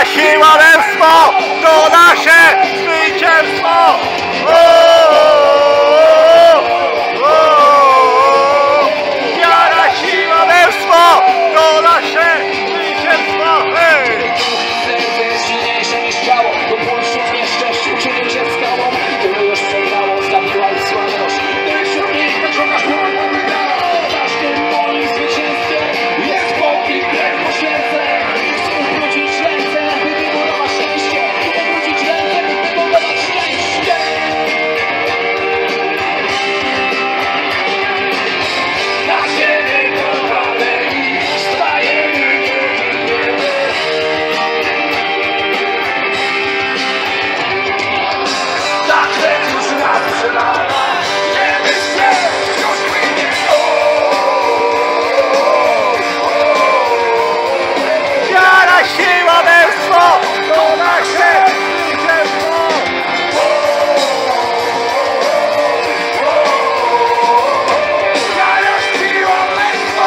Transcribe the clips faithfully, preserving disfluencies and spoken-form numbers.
Wiara, siła, męstwo, to nasze zwycięstwo! Wiara, siła, męstwo, to nasze zwycięstwo! Hej! Serce jest silniejsze niż ciało, bo ból wśród nieszczęściu czuje cię skałą. Tylu już przegrało, zabiła ich słabość. Ty wśród nich pociągasz płonną wygraną. W każdym moim zwycięstwie jest pot i krew poświęceń. Chcę ubrudzić ręce, by wybudować szczęście. Chcę ubrudzić ręce, by wybudować szczęście. Na ziemię kowaleni stajemy. Ta krew już raz przelana, wiemy się, wciąż płynie. Wiara, siła, męstwo, to nasze zwycięstwo! Wiara, siła, męstwo!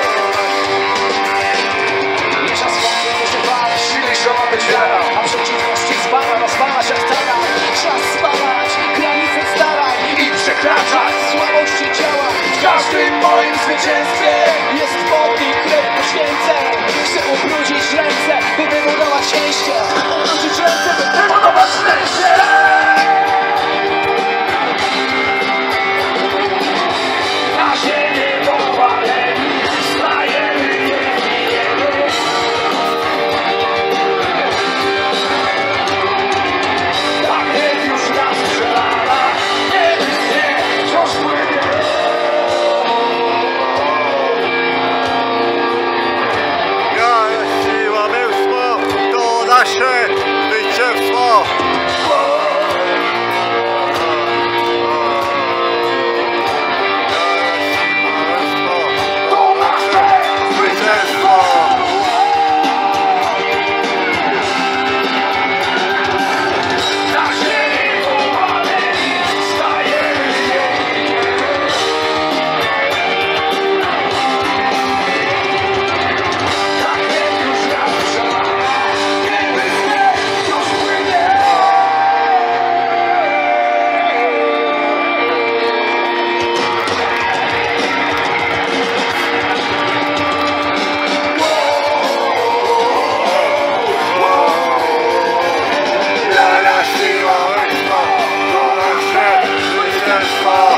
Nie czas wątpić, nie się bać, silniejsza ma być wiara, a przeciwności zbana, rozwala się w taran. Czas spalać, granice starań i przekraczać słabości ciała. W każdym moim zwycięstwie jest pot i krew poświęceń. Chcę ubrudzić ręce, by wybudować szczęście. Ubrudzić ręce, by wybudować szczęście. Na ziemię powaleni, stajemy, nie bijemy. Ta krew już raz przelana, nie wyschnie, wciąż płynie. Wiara, siła, męstwo, to nasze zwycięstwo! To nasze zwycięstwo! Na ziemi powaleni, stajemy, nie bijemy. Ta krew już raz przelana, nie wyschnie, wciąż płynie. Wiara, siła, męstwo, to nasze zwycięstwo!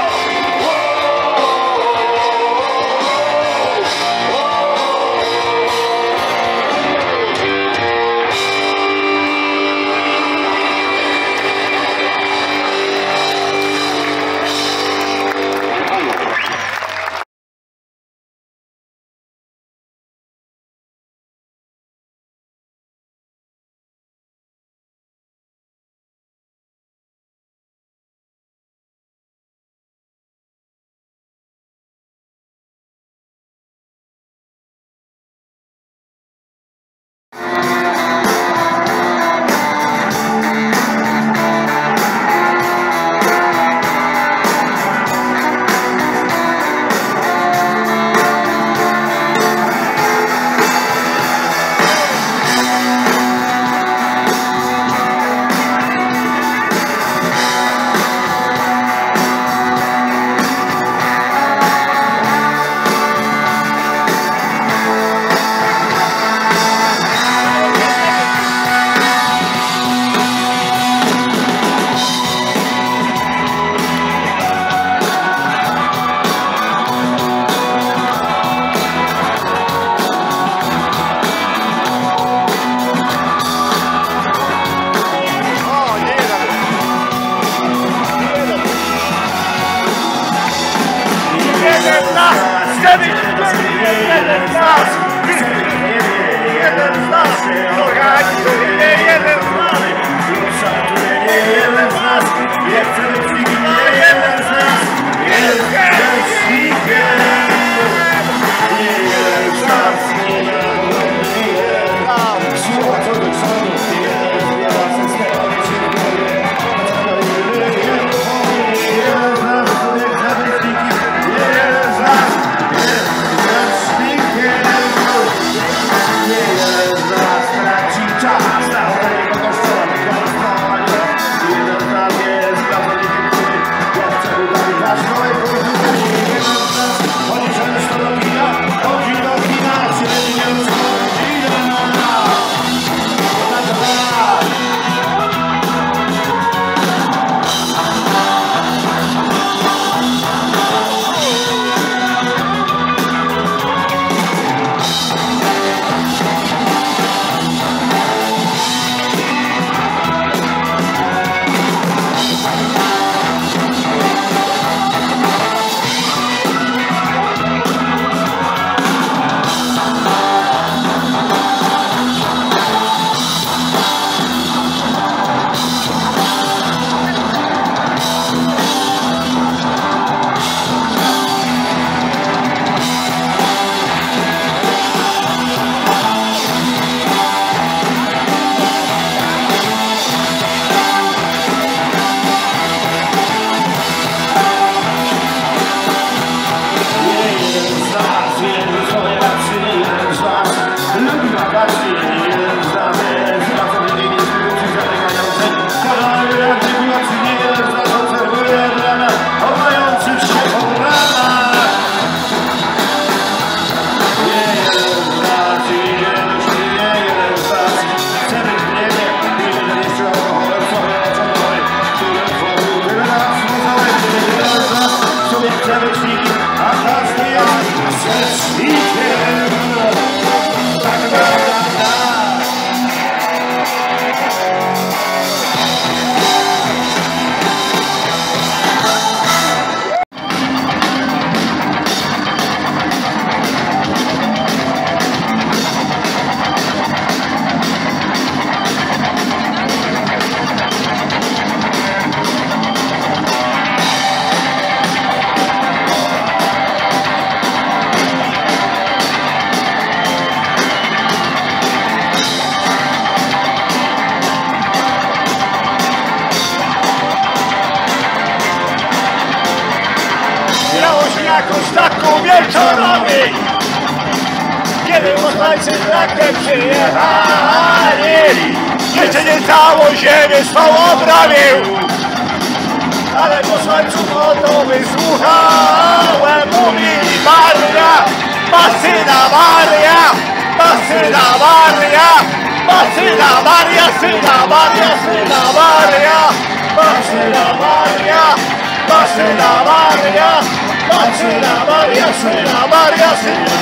O, nie jeden! Jeden z nas! Chcemy jeden z nas! Jeden z nas! Kochani, nie jeden z nas! Nie jeden z nas, nie chcemy przyjść, nie jeden z nas, jest szczęśliwym. Nie jeden z nas, nie jeden z nas, słowa co do przodu, nie jeden z nas, system, nie jeden z nas, człowiek zabezpieki, nie jeden z nas, jest szczęśliwym. Nie jeden z nas, jakoś taką wieczorami, kiedy posłańcy traktem przyjechali. Jeszcze nie całą ziemię swą obronił, ale posłańców o to wysłuchałem. Mówili Maria, Masyna Maria, Masyna Maria, Masyna Maria, Syna Maria, Syna Maria, Masyna Maria, Masyna Maria, Masyna Maria, Syna Maria, Syna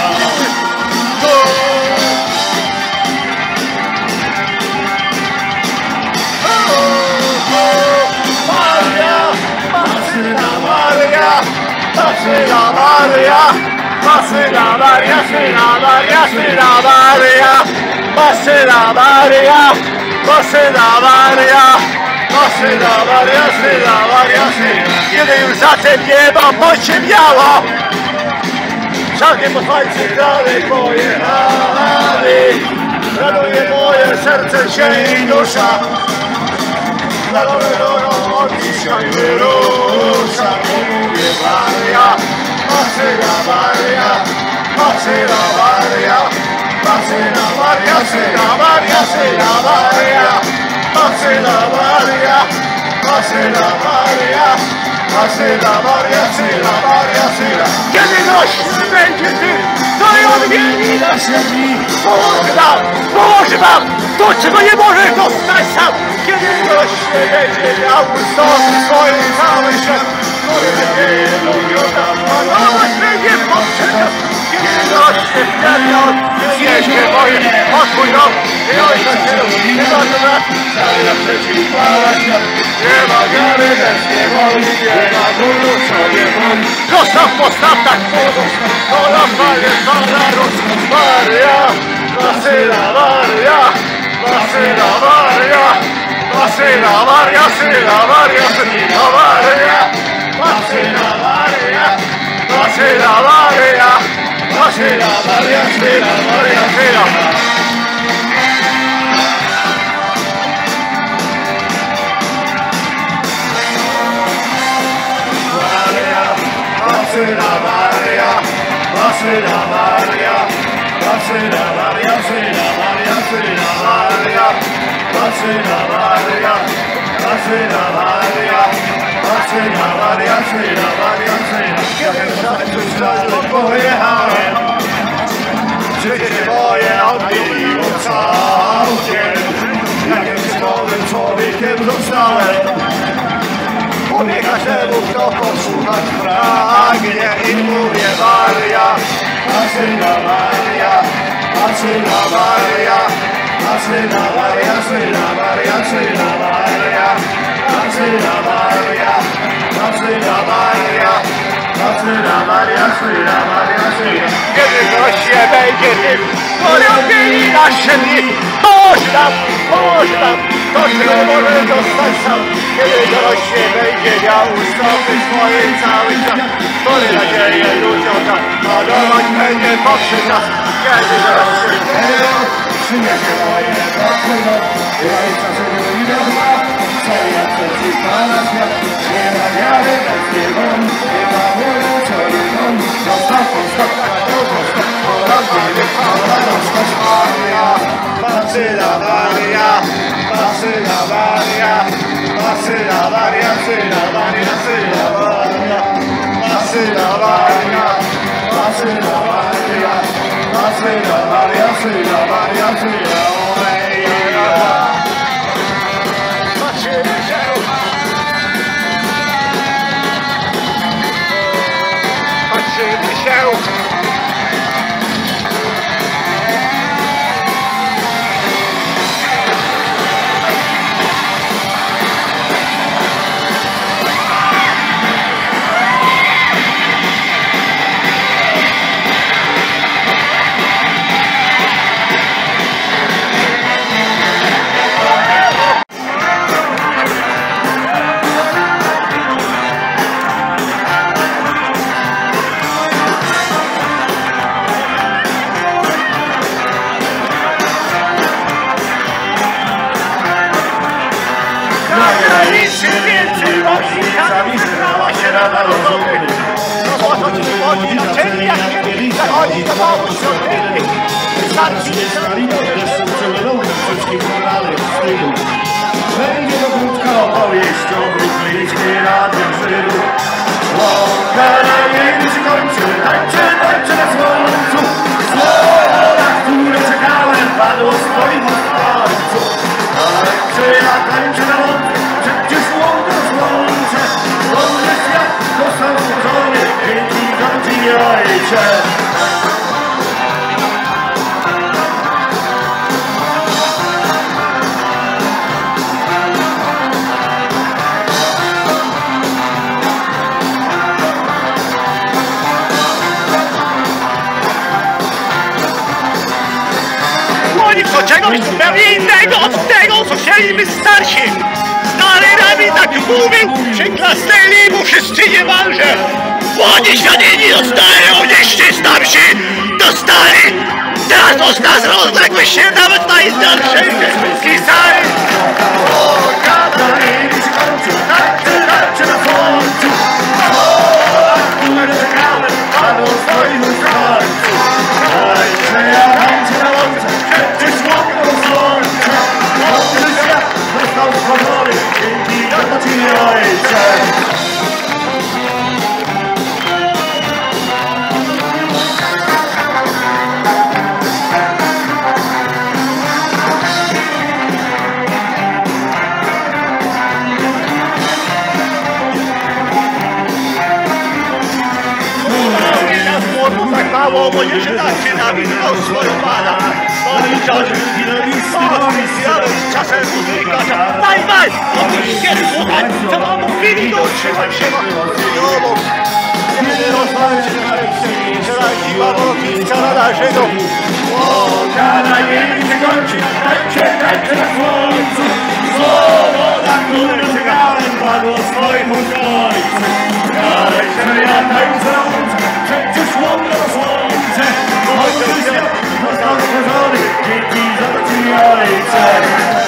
Maria, Masyna Maria, Masyna Maria, Masyna Maria, Syna Maria, Syna Maria, Masyna Maria, Masyna Maria, Masyna Maria, Syna Maria, Syna. Kiedy już zatem niebo pociemniało, wszelkie posłańcy dalej pojechali. Raduje moje serce się i dusza, na nowe drogą od dzisiaj wyrusza. Mówię Maria, Masyna Maria, Masyna Maria, Masyna Maria, Syna Maria, Syna Maria, Masyna Maria, Masyna Maria, Masyna Maria, Syna Maria, Syna. Kiedy gość będzie tym, to i odmieni nasze dni. Położy nam, położy nam to, czego nie możesz dostać sam. Kiedy gość nie będzie miał ustosu swojej cały świat, który nadzieję ludziom tam panować będzie potrzebna. Kiedy gość nie miał zjeździe moje, otwój dom i ojca się nie ma to brat. Cały naprzeciw chwała świat, nie ma wiary, lecz nie woli, nie ma bólu, sobie woli. Zostaw, postaw tak pozostaw, to na fali Pana Ruska. Maria, Masyna Maria, Masyna Maria, Masyna Maria, Syna Maria, Syna Maria, Masyna Maria, Masyna Maria, Masyna Maria, Syna Maria, Syna Maria. Masyna Maria, Masyna Maria, Masyna Maria, Syna Maria, Syna Maria, Masyna Maria, Masyna Maria, Masyna Maria, Syna Maria, Syna. Kiedy już dalej pojechałem, życie moje odbiło całkiem. Jakim nowym człowiekiem zostałem. Mówię każdemu, kto posłuchać pragnie i mówię Maria, Masyna Maria, Masyna Maria, Masyna Maria, Syna Maria, Syna Maria, Masyna Maria, Masyna Maria, Masyna Maria, Syna Maria, Syna. Kiedy ktoś się będzie tym, porobieni nasze dni, pomóż nam, pomóż nam, to czego może dostać sam. Kiedy ktoś się będzie miał ustąpić swojej cały czas, który nadzieję ludziom da, panować będzie poprzez nas. Kiedy ktoś się będzie przyniesie moje dochód, i ojca żywił i dobra, co ja przeciw Pana świat. Nie ma wiary bez niego, nie ma woli, co nie on. Zostaw, postaw, tak dużo, stop, poraz, nie Pana rozkaz. Maria, Masyna Maria, Masyna Maria, Masyna Maria, Syna Maria, Syna Maria, Masyna Maria, Masyna Maria, Masyna Maria, Syna Maria, Syna Maria. Patrzymy się, patrzymy się. granicy więcej rośninkami zgrała się Rada Rozumu. zachodzi do boku środkowych. Wystarczy Nie stali pod deszczem przemylą we wszystkich moralnych stylu. Będzie to krótka opowieść o bruklińskiej Radzie Żydu. Łąka na niebie się kończy, tańczę, tańczę na słońcu. Słowo, na które czekałem, padło z twoich ust w końcu. Tańczę, ja tańczę na łące, przecież łąka słońce. Mądry świat został stworzony, dzięki za ci ojcze. Do czegoś zupełnie innego od tego, co chcieliby starsi. Stary rabin tak mówił, przyklasnęli mu wszyscy niemalże. Młodzi świadeni dostają, nieście starsi dostali. Teraz z nas rozległy się nawet najstarszej i sali. O, gada i się kończy, tańczy, tańczy na słońcu. O, które czekałem, padło z twoich ust w końcu. Tańczę, ja tańczę na łące, przecież łąką słońce. Mądry świat został stworzony, dzięki za to ci ojcze. Mało, bo nie się tak się nawinął swoją pana. No i wciąż z czasem muzyka. Daj, daj! Oczywiście słuchaj, co mam mówili, to utrzymać się ma. Jobok, nie rozmawiać się na ręce. Szeraki Pawłowicka na naszego. O, gada nie się kończy, tańczę, tańczę na słońcu. Słowo, na które czekałem, padło z twoich ust ojcu. Tańczę, ja tańczę na łące, przecież łąka słońce. Mądry świat został stworzony, dzięki za to ci ojcze.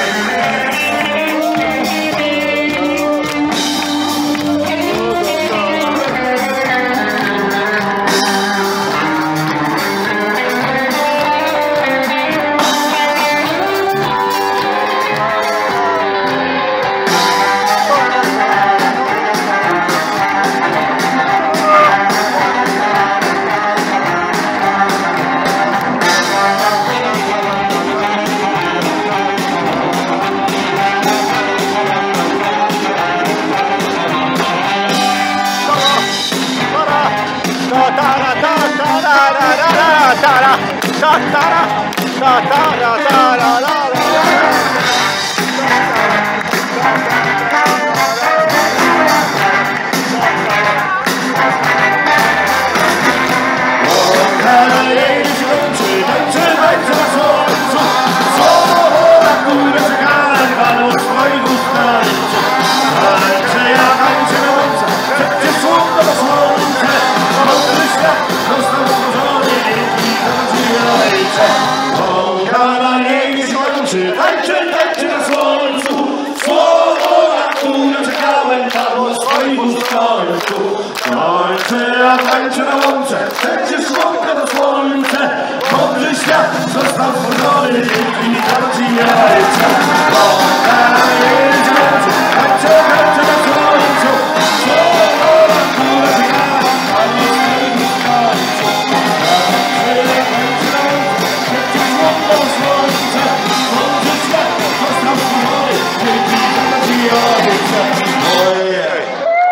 Tańczę, ja tańczę na łące, przecież łąka to słońce. Mądry świat został stworzony, dzięki za to ci ojcze. Łąka jest łące, tańczę, tańczę na słońcu. Słowo, na które czekałem, padło z twoich ust końcu. Tańczę, ja tańczę na łące, przecież łąka to słońce. Mądry świat został stworzony, dzięki za to ci ojcze. Ojej.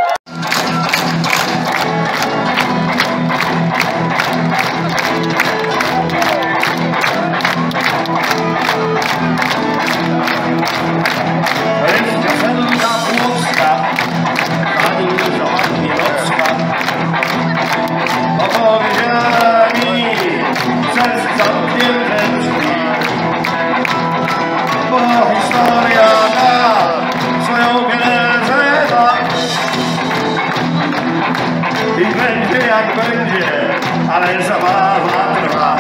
Jak będzie, ale zabawa trwa.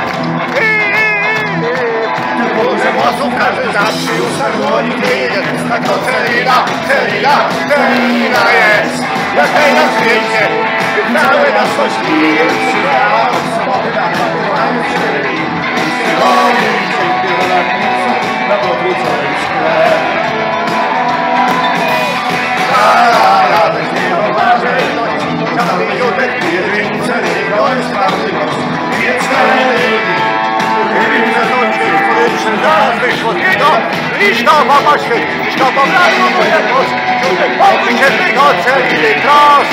Tylko, że głosów każdy zawsze już tak dłoni kryje. Tak to Celina, Celina, Celina jest. Jak hej na świecie, całe nas coś pije. na podrzuconym szkle. Radek nie uważaj, kamieniutek, jedynce, to jest prawdy noc. Więc Zaraz wyszło z niego, liczna mama się, liczna pobrano moje moc, tutaj pokój się wygocelili wprost.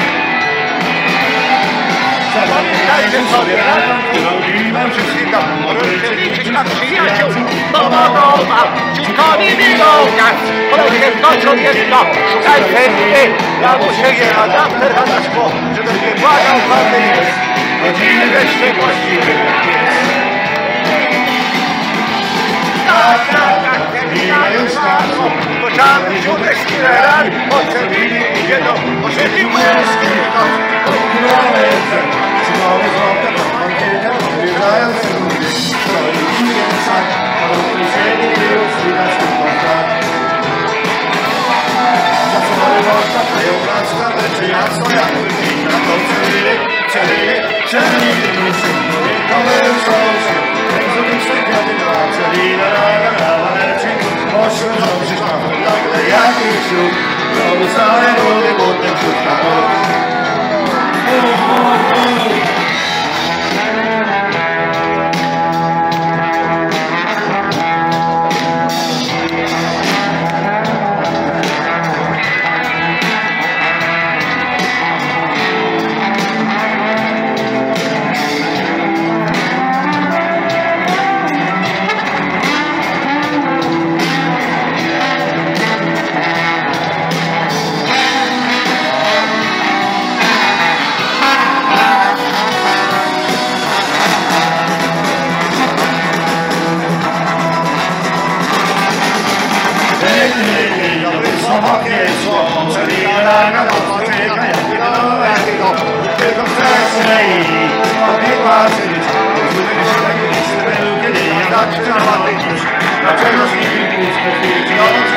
Zapamiętajcie sobie, wszystkim tam możecie liczyć na przyjaciół, mama doma, dziękami miłowniach, polecie w nocy od jedno, szukajcie mnie, ja muszę je adapter na szkło, żeby nie błagał wady jest, godziny wreszcie właściwie jest. Tak, tak, tak, terminają szkło, poczamy źródek z killerami, potrzebili jedno, poszedli męskie noc. Przygoły złota, mankielka, wyjeżdżając z ludzie. To już nie tak, ale uliczeni już widać ten kontakt. Zaczynamy wątka, dają placka, leczy jasno jak wypij na to celili, celili, celili, celili, komerczą się. Egzotyczne kwiaty na celili, la la la la la leci. Ośmiu dobrze mamy, nagle jakiś ślub. Znowu stare rudy, potem wśród na noc. Dlaczego z nimi puste chwili,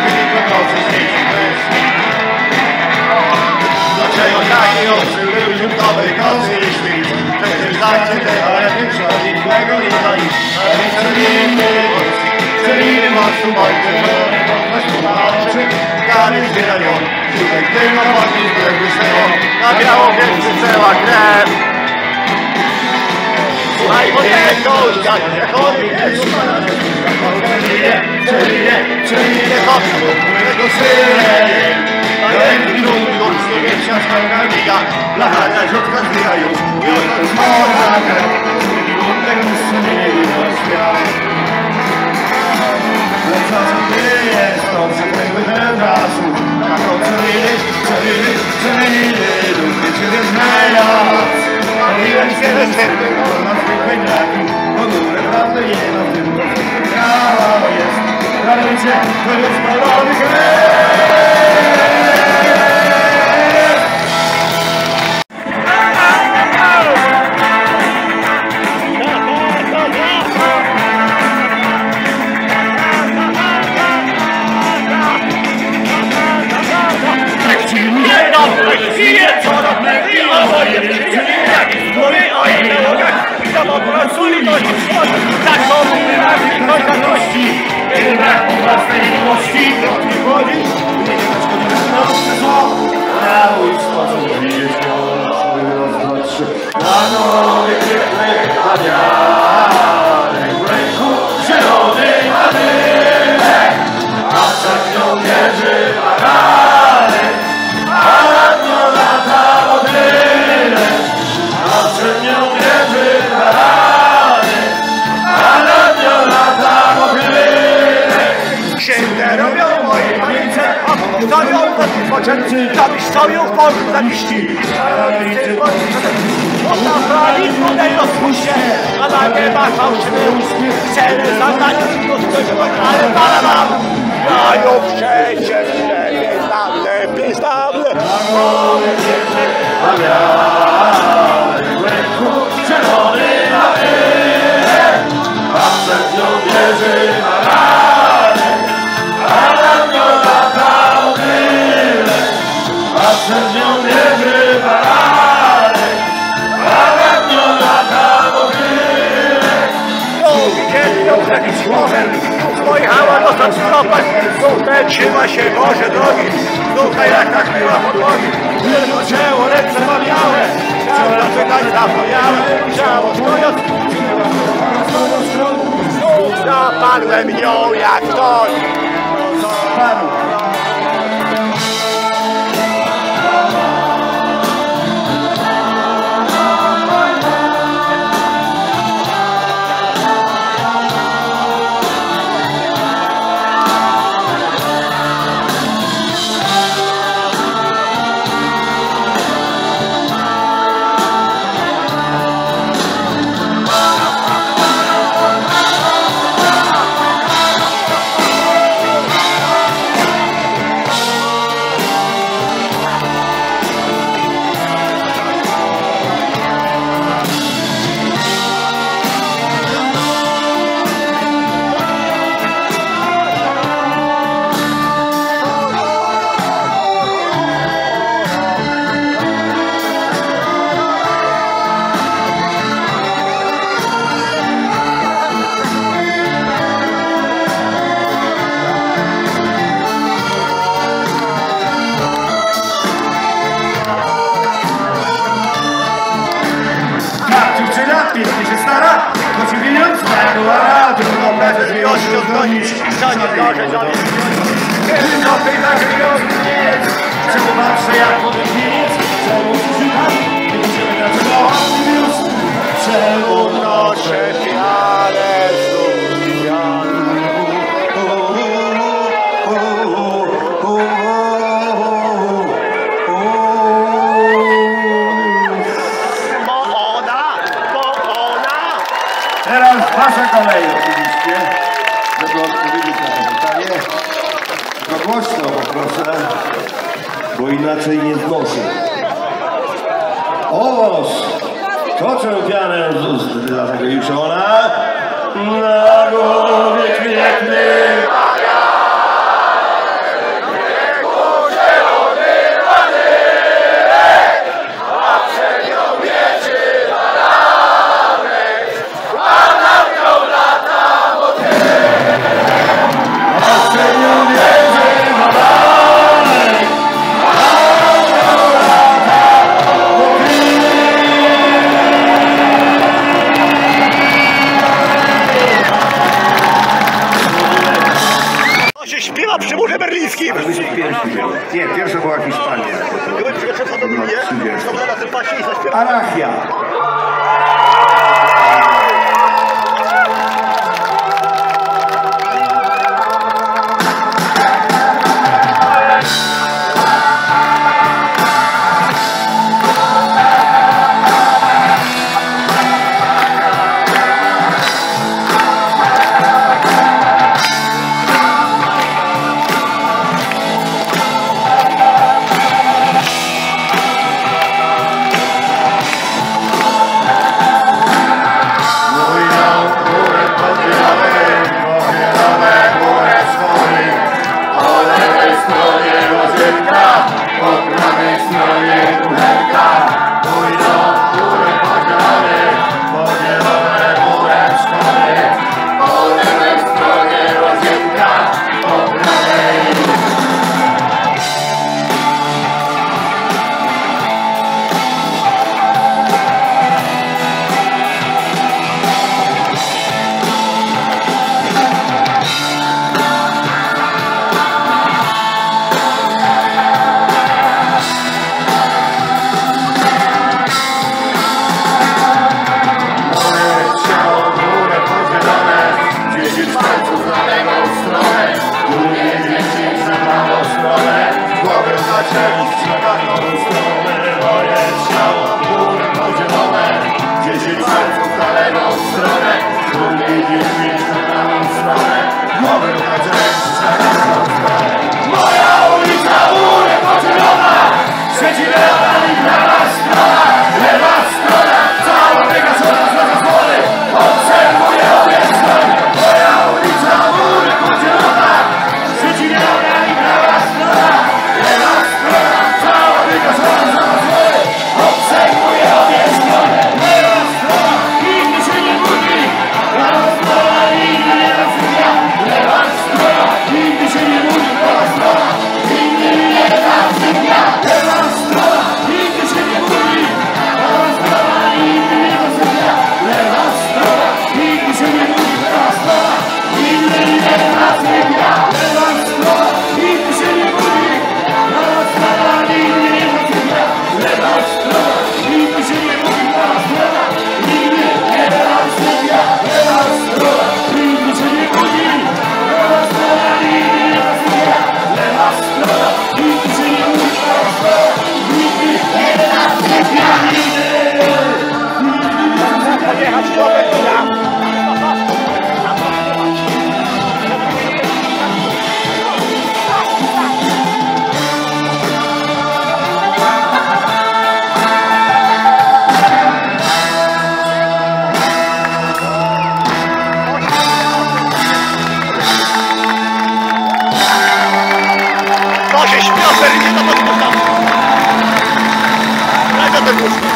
dlaczego taki oczy był źródkowy kocy i świt? Przecież zajdzie te, ale większa innego nie ma nic. Celiny Polski, celiny mostu Wojty, wolność na oczy, gary zbierają. Tutaj tylko podnieś brzegu swego, na biało więc cała krew. Słuchaj, bo nie to jak oni wiedzą, Celinie, celinie kocu, tego syne. A ręki drugi gorszy, więc ciastka miga, blacha na środka zbijają, i oto zmowa krew. Drugi butek syny nie widzą świat. Lecz co ty jest, to przekręgły ten czasu. Na to celiny, celiny, celiny, lubię ciebie znajać. Mówiłem się występy, na zwykłej braki, bo dobre prawdy nie ma w tym, to prawo jest. Radujcie, to jest palony krew. Żebyś swoją formę zawiści. Postawić wodę i rozpuście, a na nieba fałszywy uśmiech. Cele zadania ale para mam. Mają przecież lepiej znamy, lepiej znamy. Zielony na wyrek, a przed nią wierzy na ranek, a nad nią lata motylek, a przed nią wierzy na ranek, a nad nią lata motylek. nic może. Pojechała do tam stopać, tutaj trzyma się Boże drogi. Tutaj jak tak była podłogi. Ciało ręce mawiałe, ciało pytań zapomniałe, ciało stojąc. Zapadłem nią jak ktoś. Pięknie się stara, choć pieniądz była trudno bez miłości odgonić. Co nie może zrobić? Kiedy do tej nagrywki nic, czemu patrzę jak podnieś, czemu czytam, nie widzimy dlaczego on wiózł. Czemu Noszę pianę znów pianę. Teraz wasza kolej oczywiście, żeby odpowiedzieć na to pytanie. Tylko głośno poproszę, bo inaczej nie znoszę. Owoż, toczę pianę z ust, dlatego już ona na głowie kwietny. Śpiewa przy murze berlińskim. Nie, pierwsza była Hiszpania. No, Arachia. Afery, nie ma podpowiedzi. Daj do tego łóżka.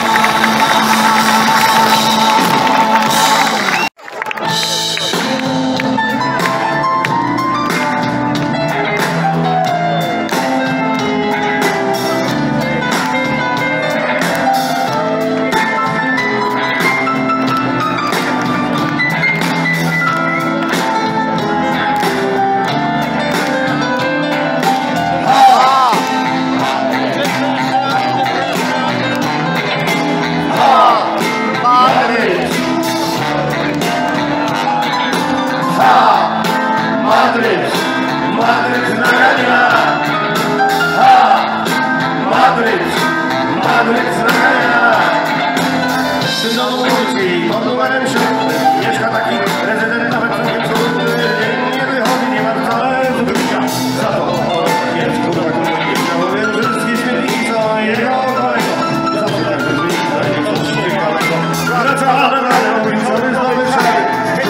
Madryt, Madryt nagrania. Ha! Madryt, Madryt nagrania. W tym domu ulicy pod numerem siódmym mieszka taki rezydent, nawet całkiem cudowny. Nie wychodzi, nie ma wcale z wyjścia. Za to jest kurwa, kurwa, nie chciałbym. Wszystkie śmietniki są jego daleko. Za to tak wyjść, nie coś ciekawego. Wraca na dalej, ulicowy znowu szary.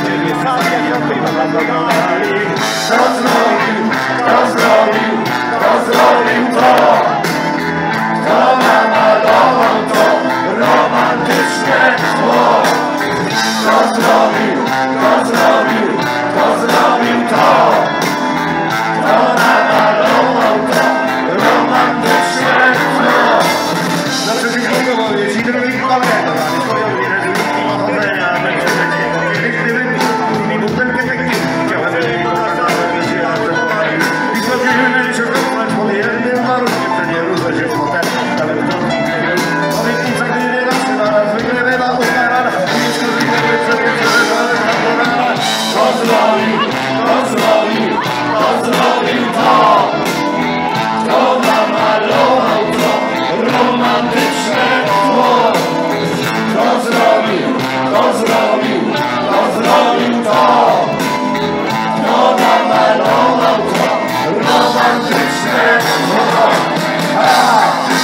Kto zrobił, kto zrobił, kto zrobił to? Kto namalował to romantyczne tło? Kto zrobił, kto zrobił, kto zrobił to? Kto namalował to romantyczne tło? Znaczy się mogę powiedzieć, i drugi kolego, ale swoją winę z nimi pochodzenia, będzie będzie gdyby mi butelkę taki chciałem, żeby go zastawić się na to. I spodziewamy się kopać pod jednym warunkiem, że nie ruszę się w hotel, nawet to nie wiem. Obietnica, gdy nie raczy, naraz wygrywa ukarana, i nie skorzystamy sobie, że wygląda. Kto zrobił, kto zrobił, kto zrobił to? Kto namalował to romantyczne tło? Kto zrobił, kto zrobił, kto zrobił to? Kto namalował to romantyczne tło? Ha!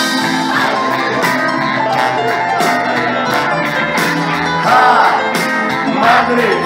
Ha! Madryt!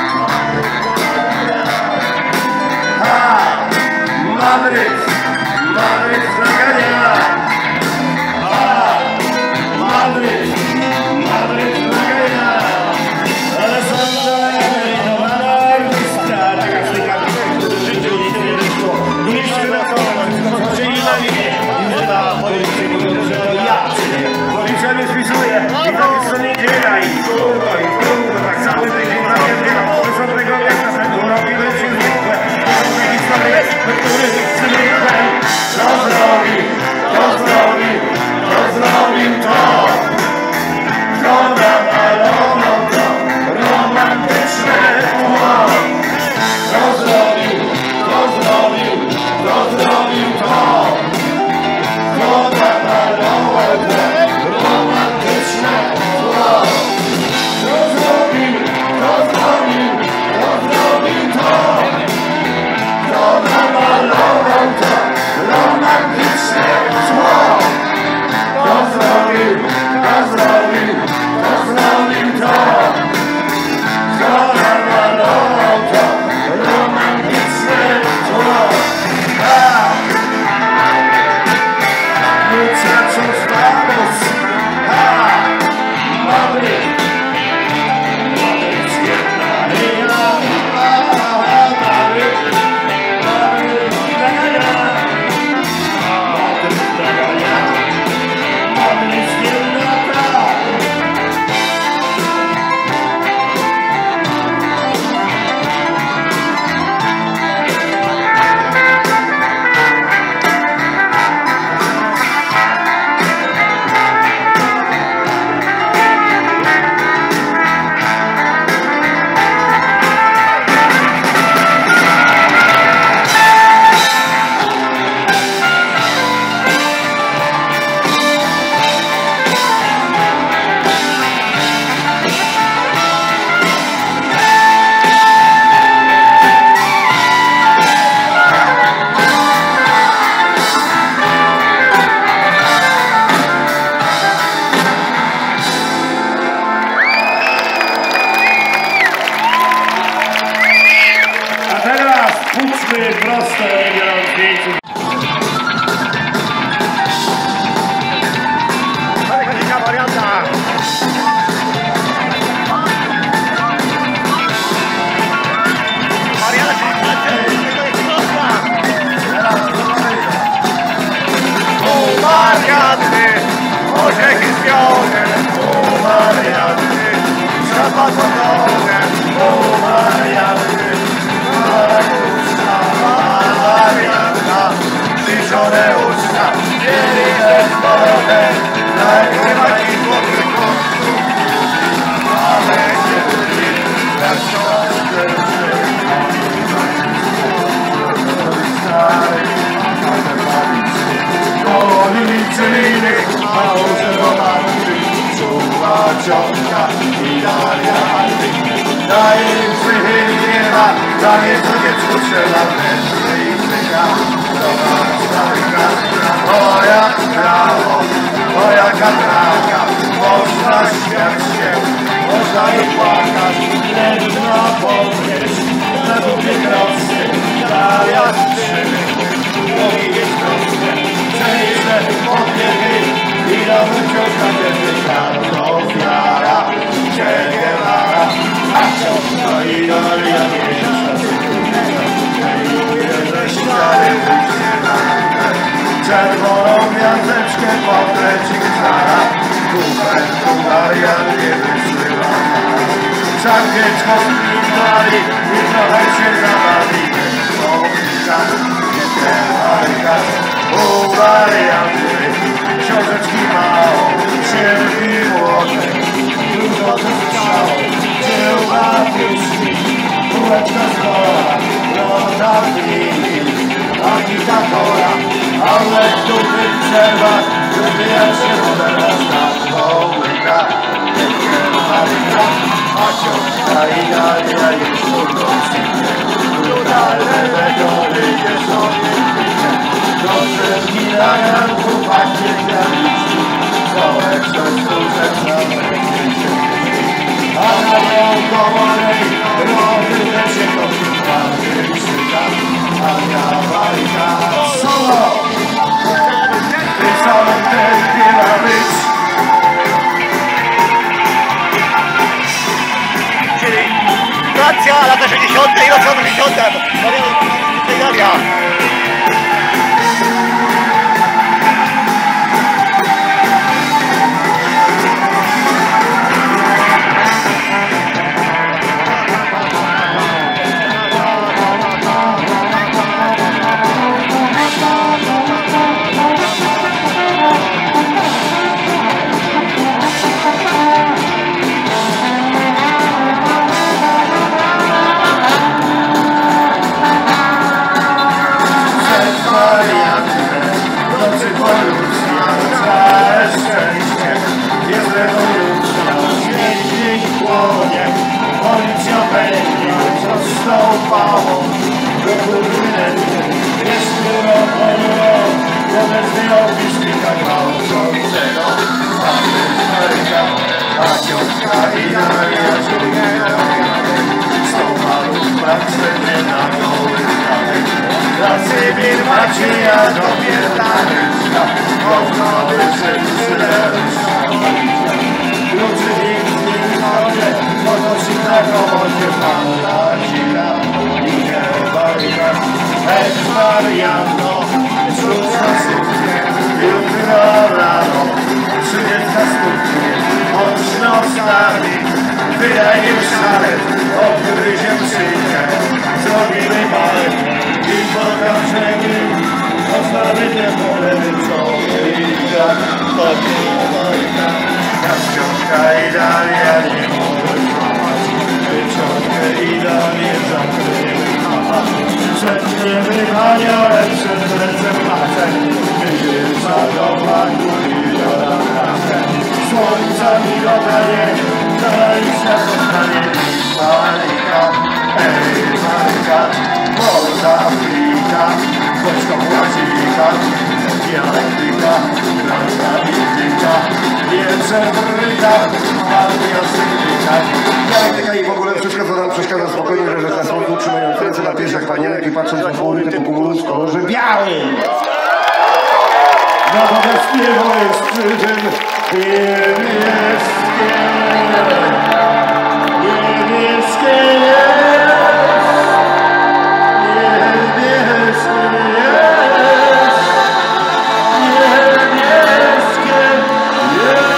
Ha! Madryt! Madryt zagania! Ha! Madryt! Madryt zagania! Ale sądzę, to mała artystka, taka styka, w życiu nic nie wyszło. Niszczy na to, zobaczyli na mnie i wyda policji, że to ja, czy nie. Policja mnie spisuje i tak jest co niedziela i kurwa, i kurwa, tak cały tydzień zapierdziela. Wysokego miasta, tego robimy się zwykłe. Wysokej historii, do których przywykłem. Kto zrobił, kto zrobił, kto zrobił to? Kto namalował to romantyczne tło? Kto zrobił, kto zrobił, kto zrobił to? Kto namalował to romantyczne tło? Kto zrobił, kto zrobił, kto zrobił to? Kto namalował to romantyczne tło? Kto zrobił, kto zrobił, kto zrobił to? Kto namalował to romantyczne tło? Ha! Muchachos, vamos! Ha! Madryt! Madryt jedna liga! Madryt! Madryt nagania! Madryt nagania! Madryt jedna ta! A teraz puczmy proste, biorąc zdjęcie. Hej, nagrywać i chłopy ale nie byli, jak książkę Policyjny, małże romanty, czuła ciąga i Daria daje im przychylniewa, daje co dziecko strzela wręcz i syka. O jak prawo, o jaka draka, można śmiać się, można i płakać, ledna podnieść, na dupie krosy, Daria strzymy, nogi jest proste, przejrze podniety i nowy ciąga wielkie karno ofiara, ciebie mara, a ciąga i Daria nie jest że ściany wyjście na czerwoną gwiazdeczkę portrecik Sara, kuchenką Daria nie wysyła. Sam dziecko spróbowali i trochę się zabawili. Mownica, nie ten u warianty, książeczki mało, cielki młode, dużo zostało, dzieła puszki, kółeczka z pola, roda wini, agitatora, ale tu wygrzewa, wybijać się teraz na kołyka, wielkie Maryka, a ciążka i Daria jest trudności, brutalne wegony jest sobie picie, dobrze gilają chłopakie granicy, społeczność dużem na wejście, a na nią kołonej rody się kończyła krzyka, a ja Maryka solo, ty sam też biela być. Racja, lata sześćdziesiąte i lata osiemdziesiąte. Daria. Policja będzie, co stąpało do kurwynety. Jest kurwa, wobec tej opiski tak mało sądzego. A ty Maryka, a ciążka i Daria żółwia. Z tą malą praksę na goły statek. Dla Sybir Macieja do pierdaleczka. Ochrowy serduszka. Kluczy nikt nie może, motocykla kołodzie pana dzika. I nie Maryka, ex Mariano, cóż na suknie, jutro rano, trzydziestka stuknie, mocno stary, wydaje szalec, odgryzie psychię, zrobimy balet i pokażemy, zostawimy pole wyczołnika, to nie Maryka, ta ściążka i Daria nie mogę złamać, wyciągę i Darię zakryjemy mama, przetniemy maniorem przed lecem macem, wyjeżdża do banku i doda pracę, słońca mi dodaje, zajścia zostanie Maryka, ej Maryka, wolna Afryka, Polska Łazika, dialektyka, granta indyka, wielce bryka, armia syndyka. Dialektyka i w ogóle przeszkadza nam, przeszkadza spokojnie, że na słońcu trzymając ręce na piersiach panienek i patrząc na chmury typu kumulus w kolorze białym. No wobec niebo jest przyczyn niebieskie, niebieskie jest, niebieskie jest, niebieskie jest.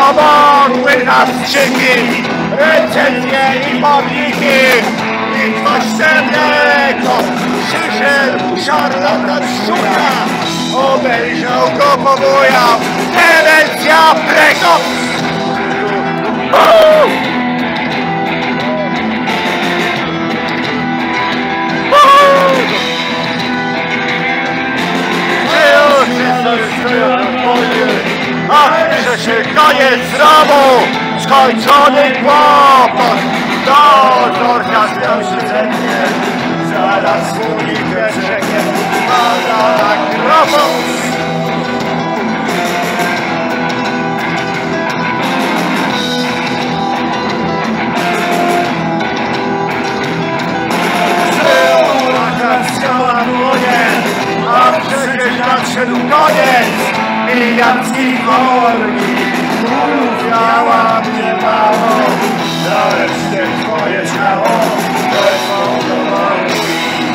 pomogły nas czyki, recenzje i pomniki. I ktoś cennego przyszedł szarlatan szuka, obejrzał go pobuja, demencja prekox. A pisze się koniec rowu, skończony kłopot. Dozorca zmiał się ze mnie, zaraz ulikę rzekę, pada na kropos. Skała dłonie, a przecież nadszedł koniec i jacki wolni. Mówiała mnie mało, nareszcie twoje ciało weszło do woli.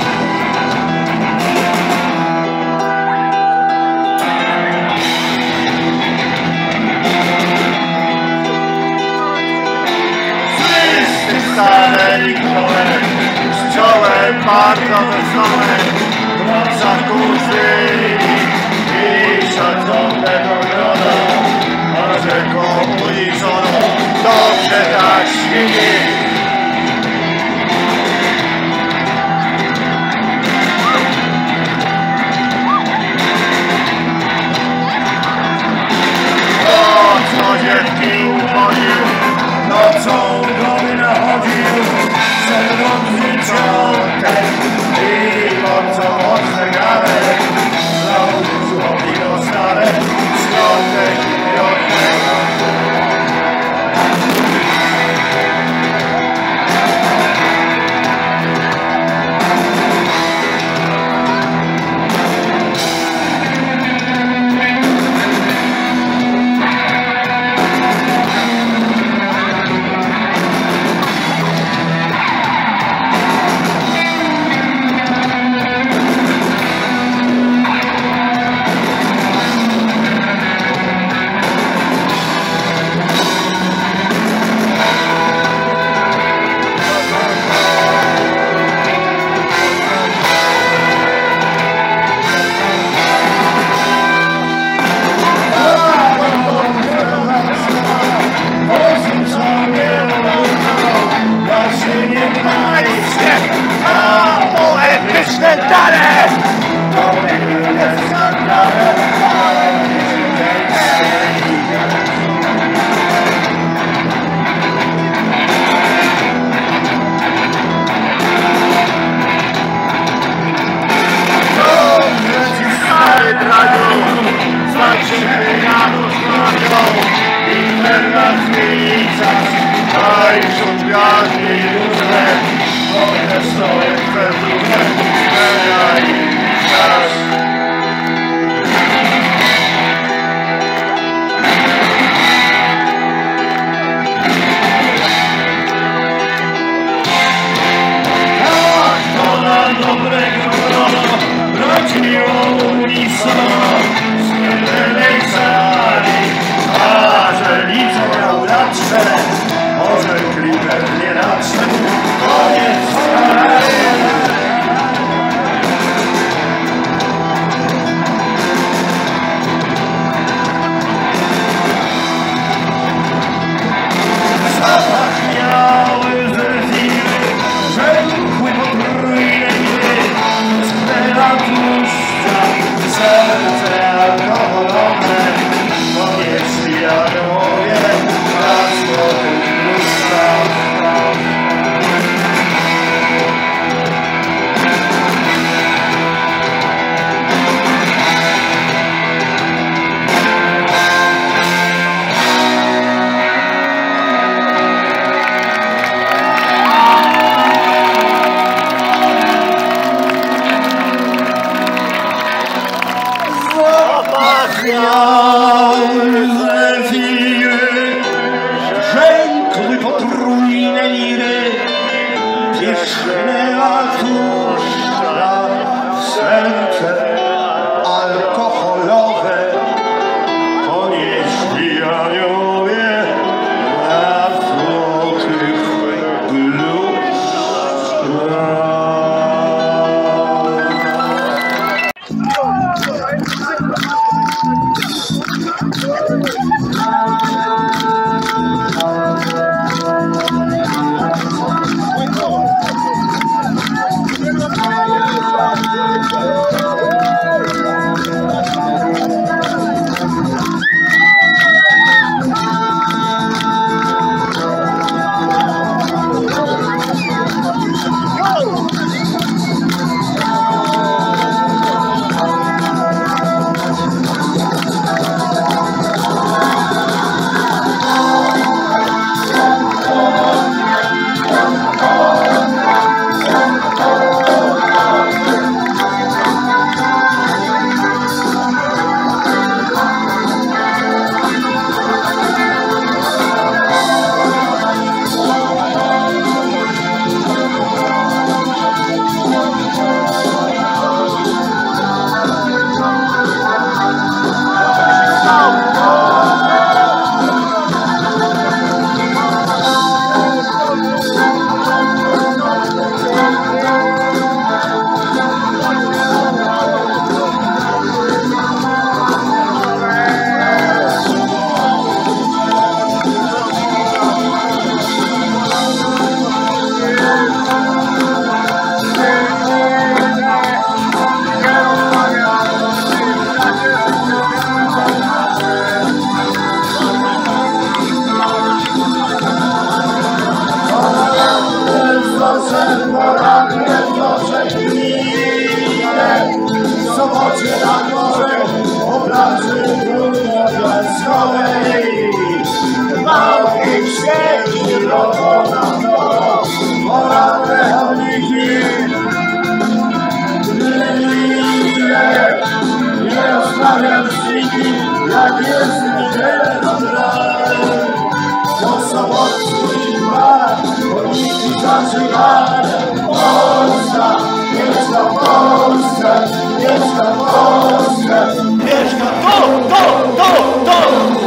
Wszyscy stanęli kołem, z czołem bardzo wesołym, w nocach kurzyli i szacownego grona, a rzeką uliczoną dobrze tak świni. O co dziewki uchodził, nocą domy nachodził, czerwony ciątek i bardzo mocny garek, znowu brzuchowi dostale, świątek i odpęk. Alkoholowe, to nie śpi aniołowie. robota to poranne chodniki. Nie rozmawiam z nikim, jak jest niedzielę do soboty i dwa, chodniki zaczynają. Polska, mieszka w Polsce, mieszka w Polsce, mieszka Tu, tu, tu, tu!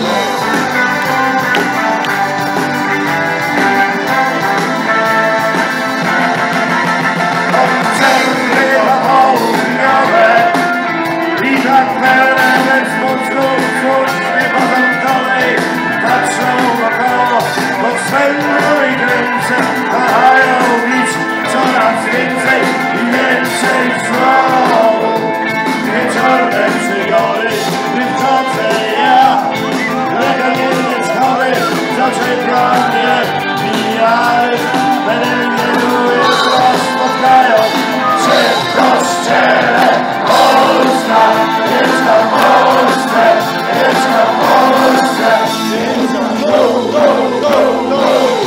Coraz więcej i więcej znowu. Wieczorne przygory wychodzę ja. Legalnie chory zaczeka mnie mijary. Denerwuję, to spotkają się w kościele. Polska, mieszka w Polsce, mieszka w Polsce, mieszka w Polsce.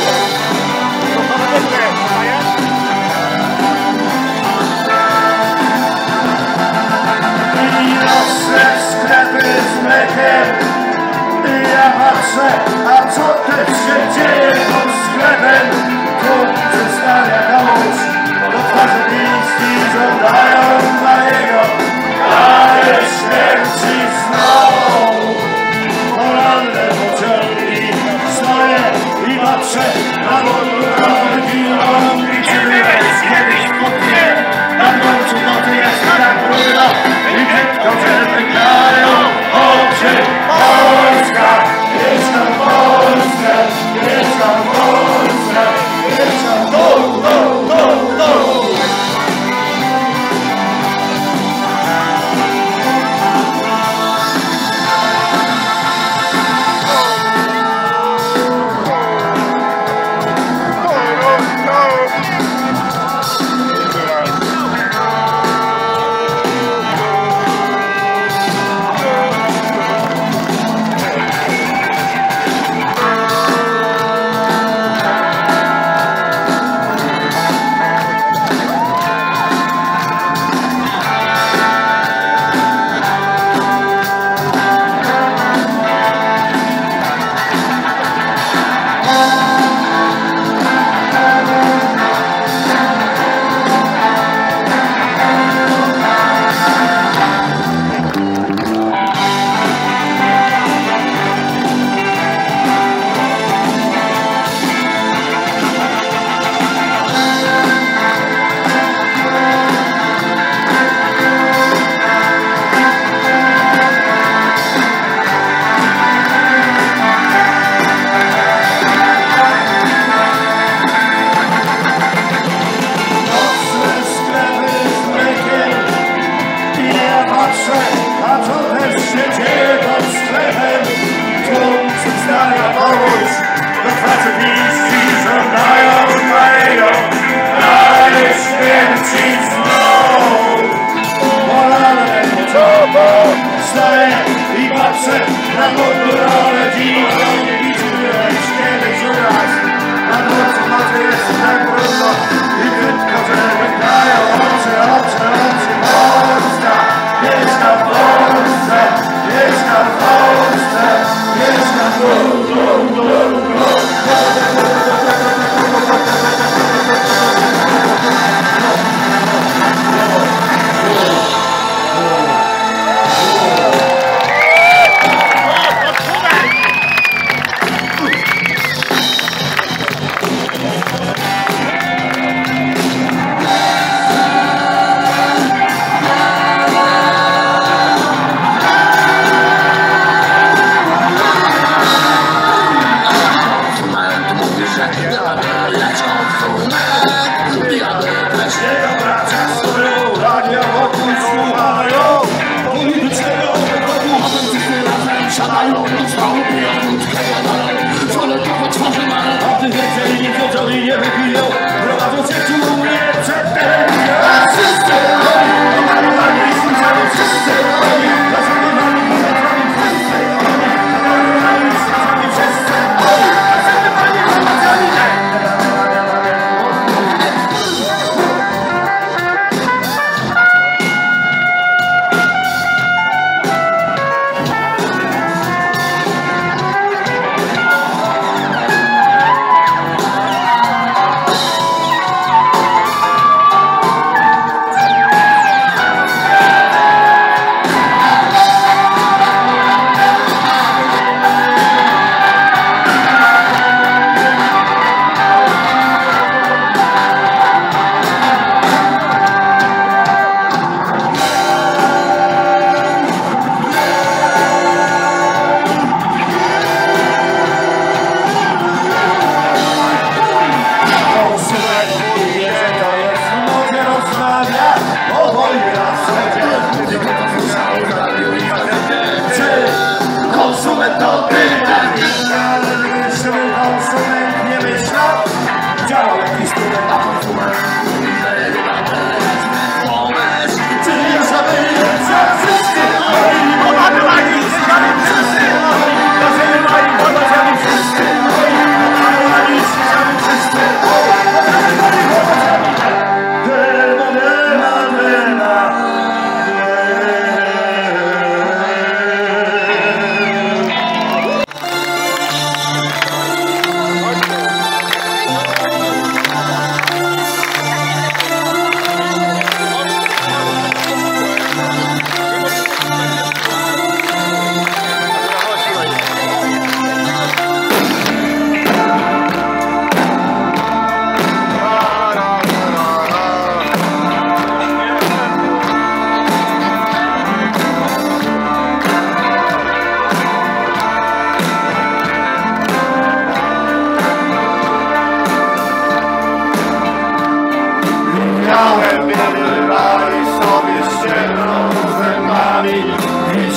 Ja patrzę, a co też się dzieje pod sklepem? Tu przystawia komuś do twarzy list i żądają dla niego kary śmierci znowu. Poranne pociągi stoję i patrzę na mundurowany film i czy byłeś kiedyś w kupnie? Na końcu nocy jest tak brudno i tylko wypykają oczy. Polska, mieszka w Polsce, mieszka w Polsce, mieszka w Polsce.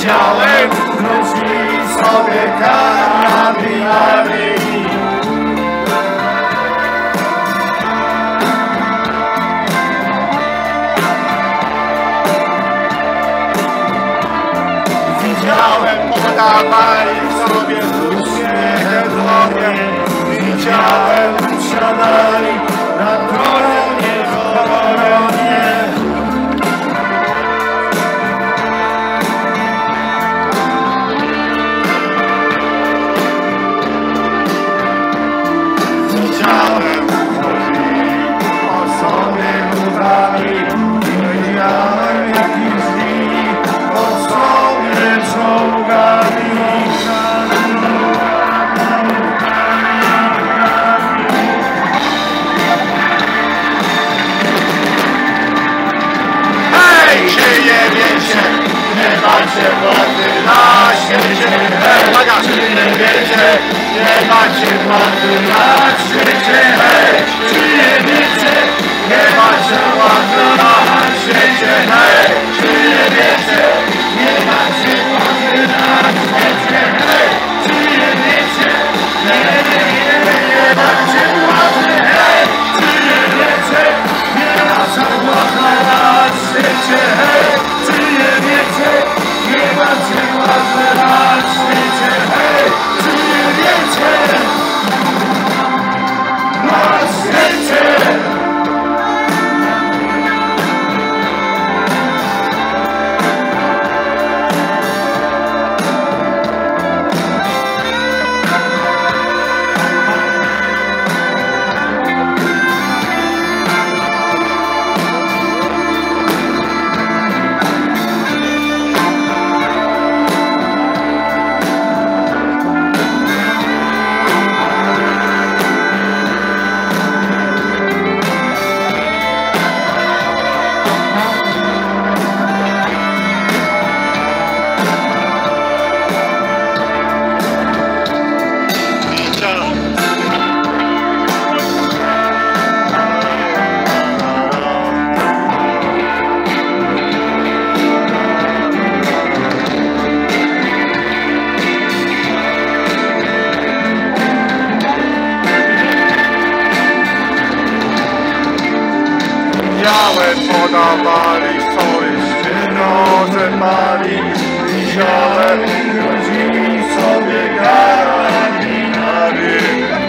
widziałem, wrócili sobie karabinami. Widziałem, podawali sobie uśmiechem w ogień. Widziałem, siadali na tronie w koronie. Widziałem, chodzili o sobie udali. Widziałem, jak ich zbili o sobie czołgami. Nie macie władzy na świecie, hej! Czy nie wiecie, nie macie władzy na świecie, hej! Czy nie wiecie, nie macie władzy na świecie, hej! Czy nie wiecie, nie macie władzy na świecie, hej! Czy nie wiecie, nie, nie, nie, nie macie władzy, hej! Czy nie wiecie, nie macie władzy na świecie, hej! Czy nie wiecie, nie macie władzy na świecie, hej! Czy nie wiecie, na świecie? Widziałem, podawali sobie szczynoce mali. Widziałem, grodzili sobie karabinami.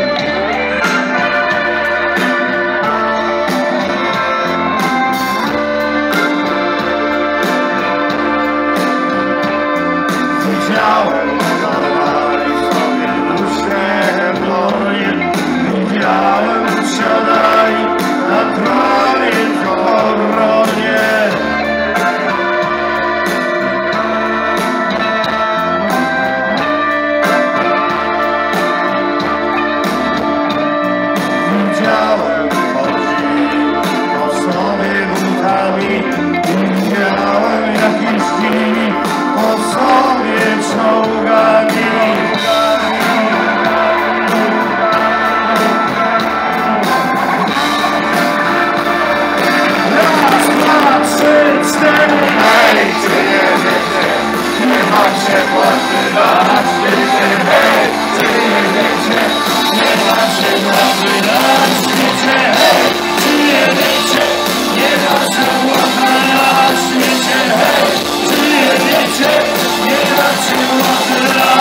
Widziałem, podawali sobie uśmiechem dłoni. Widziałem, siadali na tronie w koronie. Widziałem, chodzili o sobie buntami. Widziałem, jak ich szli o sobie czołgami. Hej, czy nie wiecie, nie macie władzy na świecie, hej! Czy nie wiecie, nie macie władzy na świecie, hej! Czy nie wiecie, nie macie władzy na świecie, hej! Czy nie wiecie, nie macie władzy na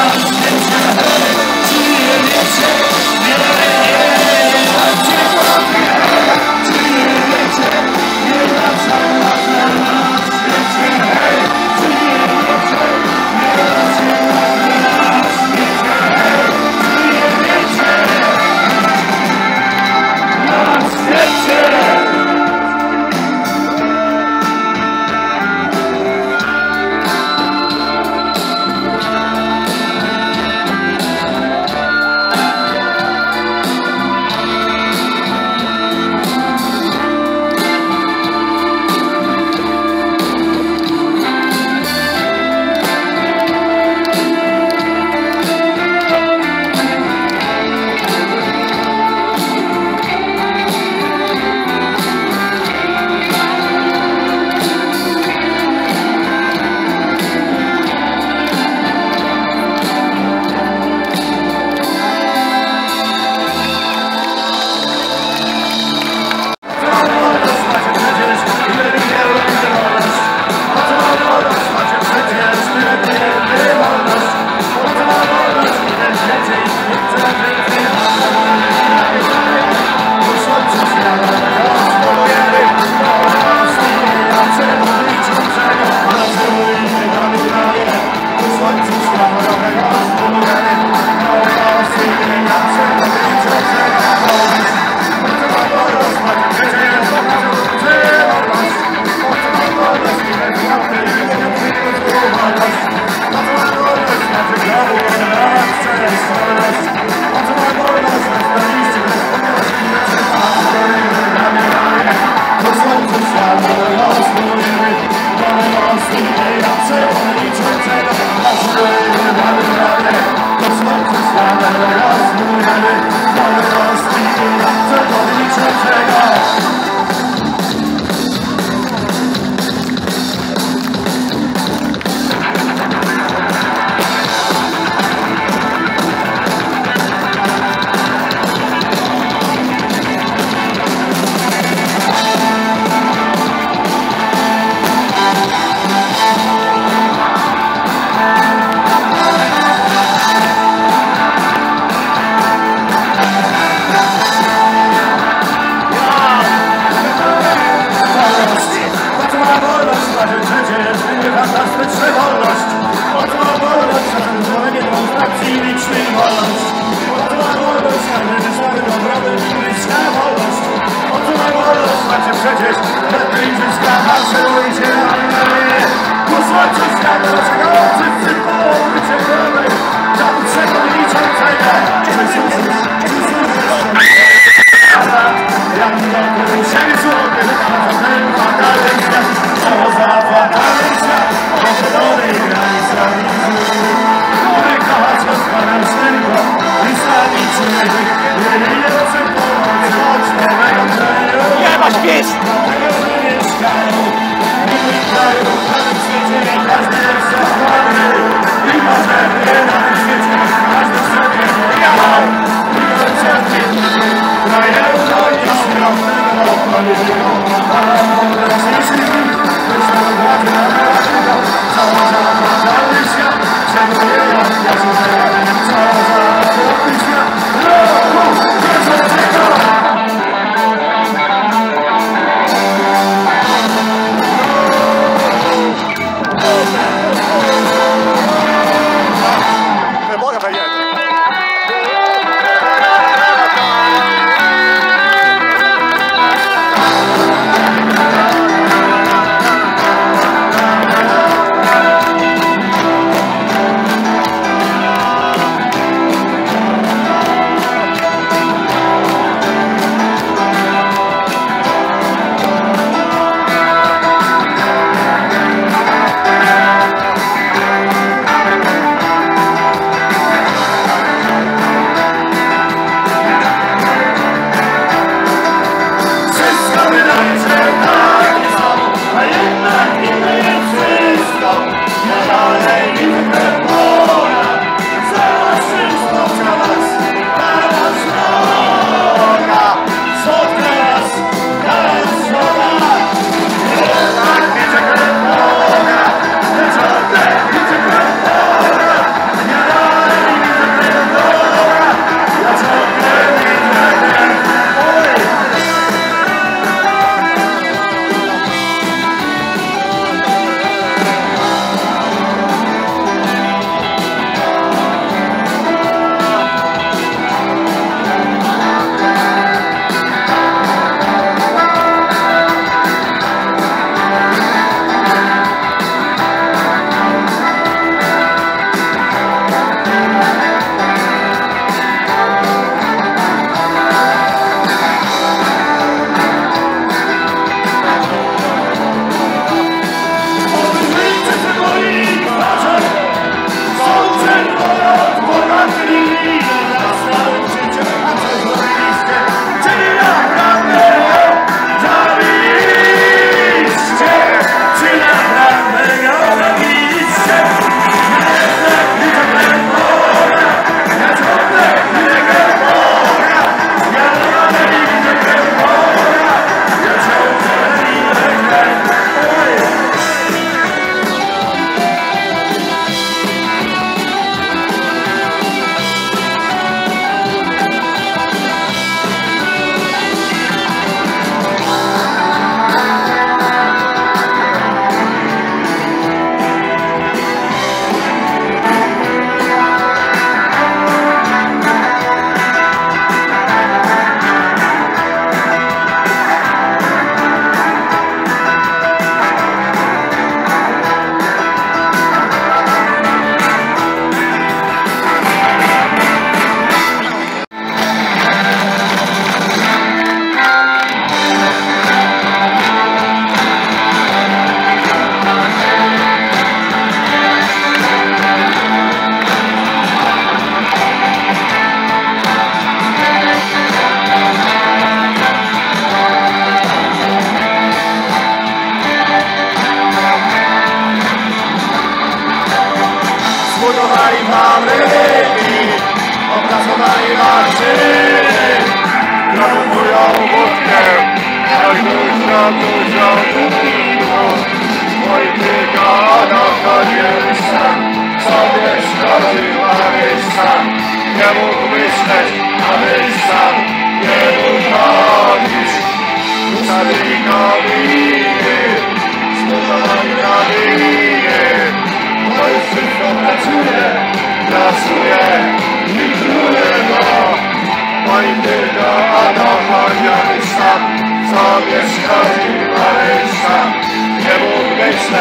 Sobie szkodzi Marysia, nie mógł myśleć,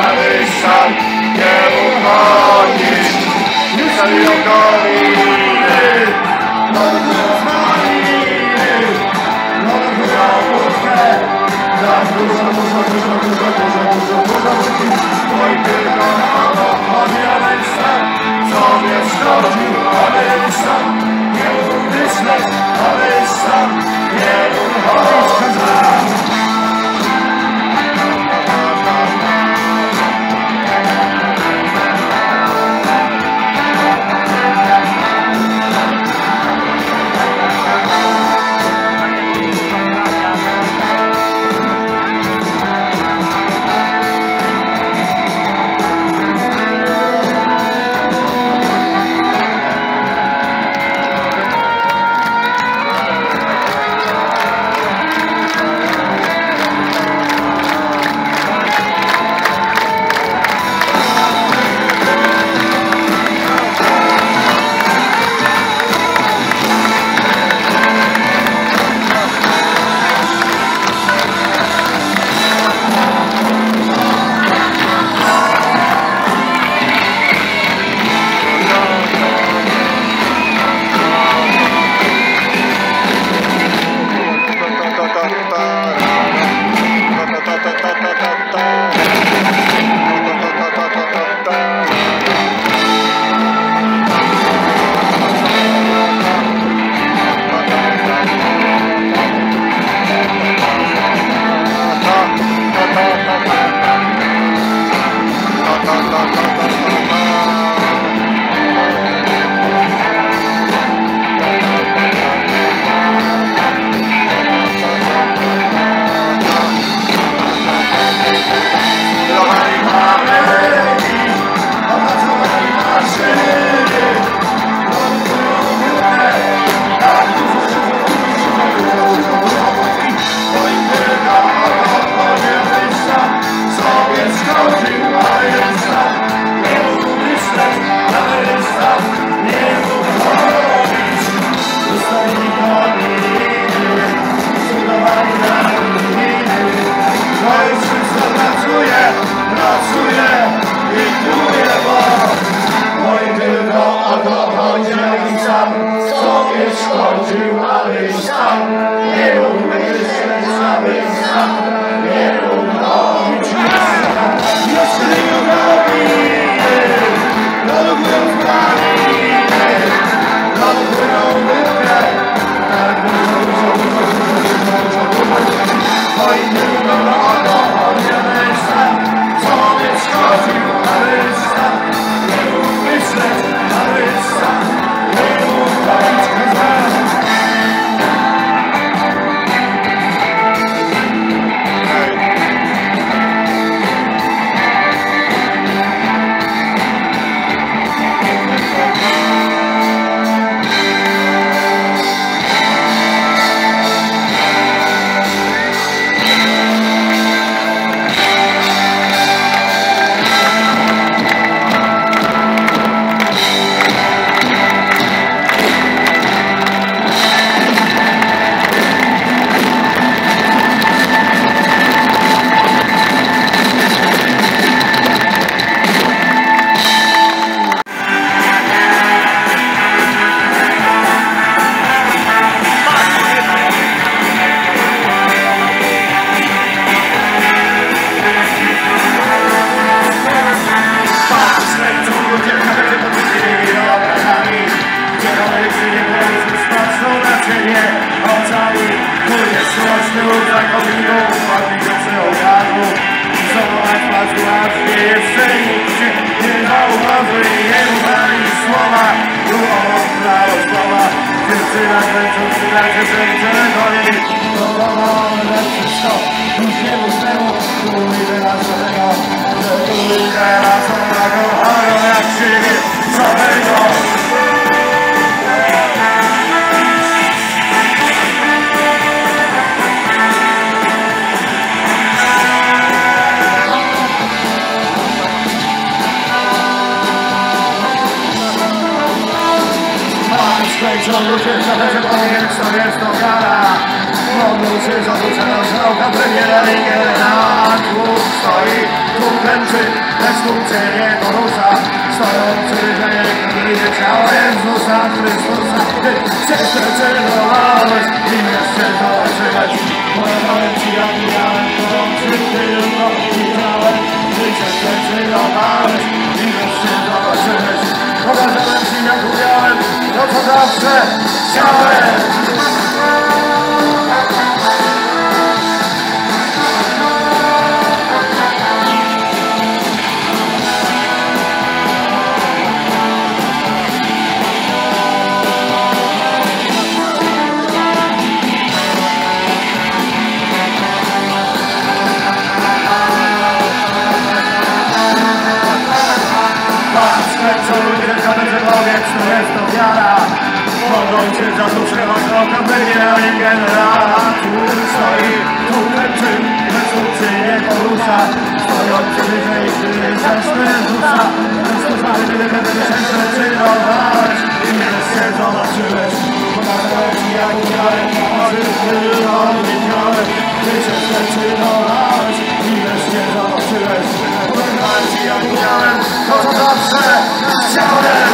abyś sam nie uchodzić. Jeżeli ogonimy, lądują maliny, lądują łódkę, za dużo, dużo, dużo, dużo, dużo, dużo, dużo ludzi. Oj, tylko o to chodzi, abyś sam sobie szkodził, abyś sam nie umyśleć, abyś sam nie uchodzić. Ludzie zalecę powiem, co jest to kara. Mogą się zarzucać na żałka, premiera Ligera na dwóch stoi. tu klęczy, lecz tu cię nie porusza. Stojący wyżej, który ciało Jezusa Chrystusa. Ty się zdecydowałeś i jeszcze zobaczyłeś. Pokazałem ci jak miałem, gorący tylko widziałem. Ty się zdecydowałeś i jeszcze zobaczyłeś. Pokazałem ci jak umiałem, to co zawsze chciałem. To jest to wiara. Mogą cię za duszę oka będzie ani generała. Tu stoi, tu leczy, lecz tu cię nie porusza. Stojący wyżej, który zaszły Jezusa. Chrystusa, gdy będę się zdecydować i wreszcie zobaczyłeś. Pokazałem ci jak umiałem, pomocy tylko wiedziałem. Ty się zdecydowałeś i wreszcie zobaczyłeś. Pokazałem ci jak umiałem, to co zawsze chciałem.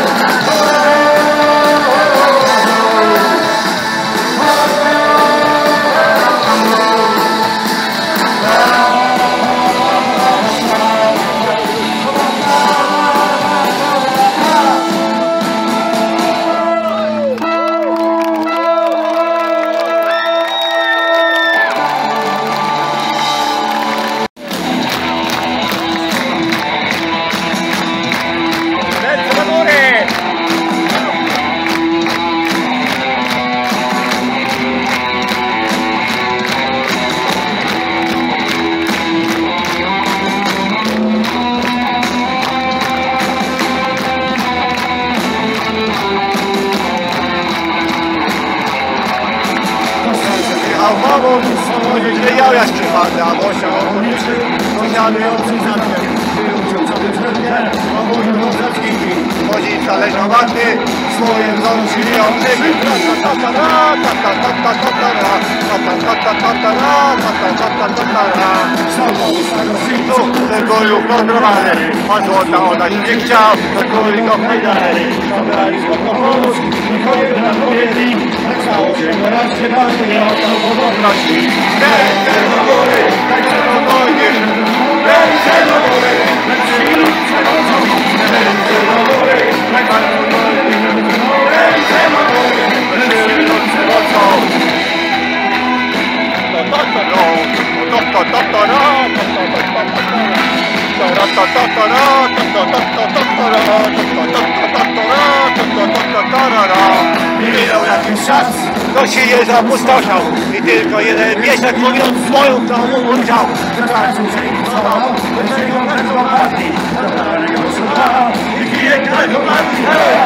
Mamą, samochodzie wiedział jak przypadł, a Bosia okolicy, sąsiadujący za mnie, ucząc sobie wtedy, obudził do zaczkiki, chodzi zależowaty, swoje wzorki i odczyki, tu tylko już kontrolowany, a złota ona się nie chciał, tylko i go najdalej, zabrali spoko pomóc, nikogo na kobiety, tak stało się, raz się bardzo nie oddał podobności. Ręce do góry, tak spokojnie, ręce do góry, ręce do góry, ręce do góry, ręce do góry, ręce do góry, ręce do góry. Minął jakiś czas, to się nie zapustoszał i tylko jeden miesiąc mówiąc swoją całą oddział. Zaczął się głosował, lecz jego bardzo partii, zabrali go słuchał i kijek na go partii.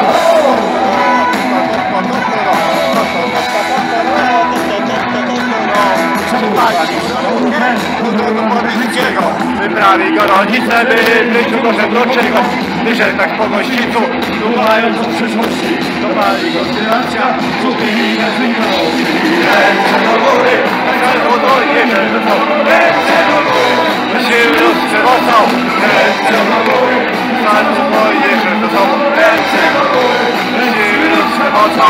Wyprawi go rodzice, by życiu do żebrowczego. Wyszedł tak po gościcu, dumając o przyszłości. Dopali go tyracja, kupi na zniknął. Ręce do góry, tak albo do jeszcze do co. Ręce do góry, sił los przewocą. Ręce do góry, albo do jeszcze do co. Ręce do góry, sił los przewocą.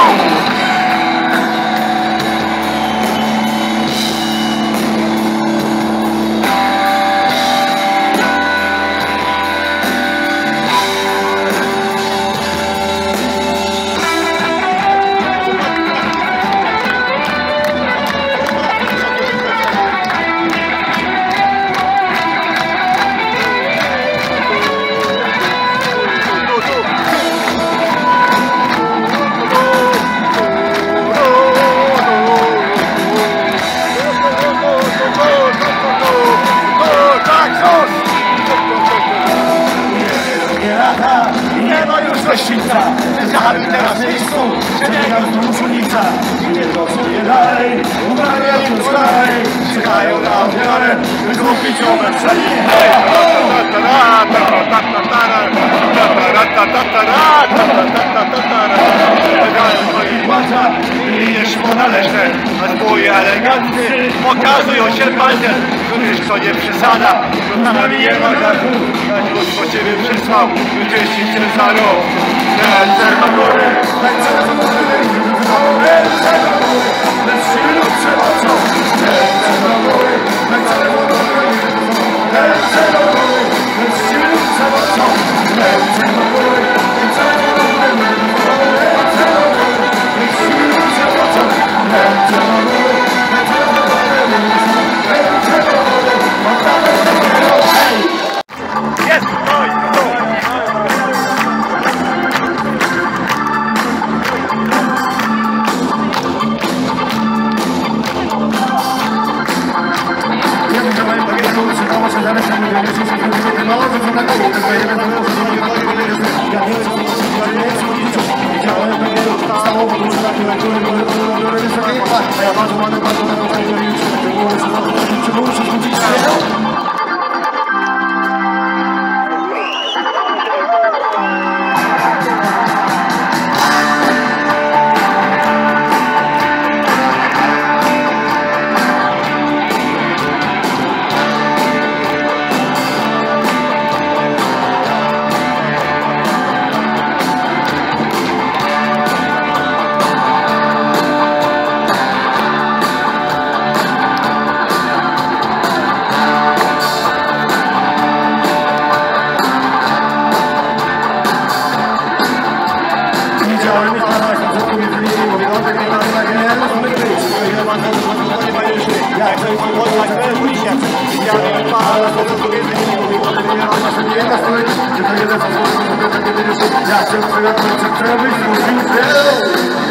Nie ma już gościńca, zjechali teraz miejscu, przebiegam z uczulica. Nie to co nie dalej, ubrania już dalej. czekają na ofiarę, by kupić ją we wszędzie. Idziesz po należne, a twoje elegancje pokazują się palcem. Któryś to nie przesada, to z nami nie ma dachu. Tak po ciebie przysłał, wyczyścić cię za rok. Ręce do góry, ręce do góry, ręce do góry, bez siły przemocą. Ręce do góry, ręce do góry, ręce do góry, bez siły przemocą. Ręce do góry, ręce do góry, ręce do góry, bez siły przemocą. Ręce do góry, ręce do góry, ręce do góry, oddamy dopiero. jest, stoi, stoi. Ja chcę, żeby